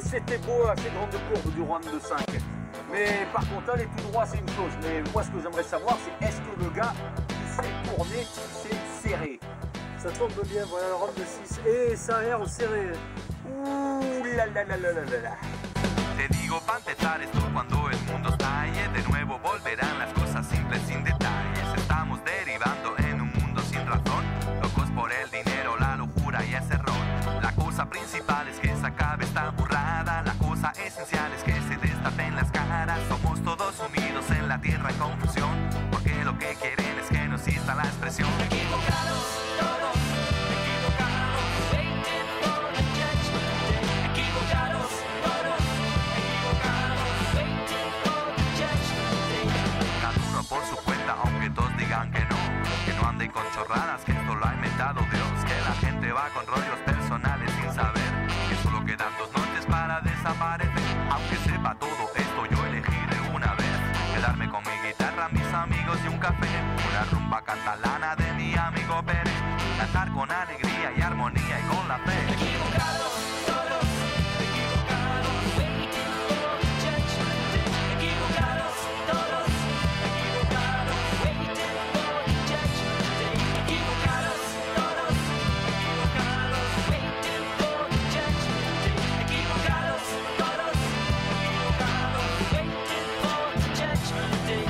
c'était beau, ces grandes courbes du round de 5. Mais par contre, aller tout droit, c'est une chose. Mais moi, ce que j'aimerais savoir, c'est est-ce que le gars, il s'est tourné, il s'est serré? Ça tombe bien, voilà le round de 6. Et ça a l'air serré. Ouh là là là là là là là. Te digo pa' empezar esto cuando el mundo estalle. De nuevo volverán las cosas simples sin detalles. Estamos derivando en un mundo sin razón. Locos por el dinero, la locura y ese error. La cosa principal es que se acabe esta burrada. La cosa esencial es que se destapen las caras. Somos todos unidos en la tierra en confusión. Porque lo que quieren es que no exista la expresión. Equivocados todos, equivocados. Waiting for the judgment day. Equivocados todos, equivocados. Waiting for the judgment day. Cada uno por su cuenta, aunque todos digan que no anden con chorradas, que esto lo ha inventado Dios. Que la gente va con rollos personales sin saber que solo quedan 2 noches para desaparecer. Aunque sepa todo esto, yo elegí de una vez quedarme con mi guitarra, mis amigos y un café. Una rumba catalana de mi amigo Pérez. Cantar con alegría y armonía y con la fe. Equivocados todos, equivocados. Waiting for the judgment day. Equivocados todos, equivocados. Waiting for the judgment day. Equivocados todos, equivocados. Waiting for the judgment day. Equivocados todos, equivocados. Waiting for the judgment day.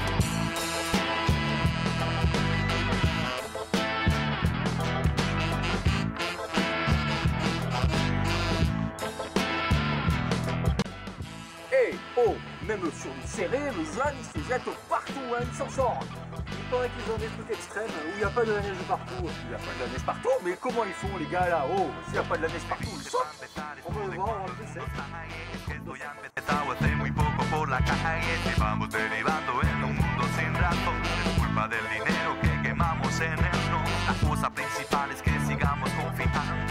Eh oh, même sur le serré, le jeune, il se jette partout, hein, il s'en sort. Il paraît qu'ils ont des trucs extrêmes où il n'y a pas de la neige partout. Il n'y a pas de la neige partout, mais comment ils font les gars là? Oh, s'il n'y a pas de la neige partout, ils sautent. On peut le voir en round de 7. Estoy empezado hace muy poco por la calle. Y vamos derivando en un mundo sin razón. Es culpa del dinero que quemamos en el no. La cosa principal es que sigamos confiando.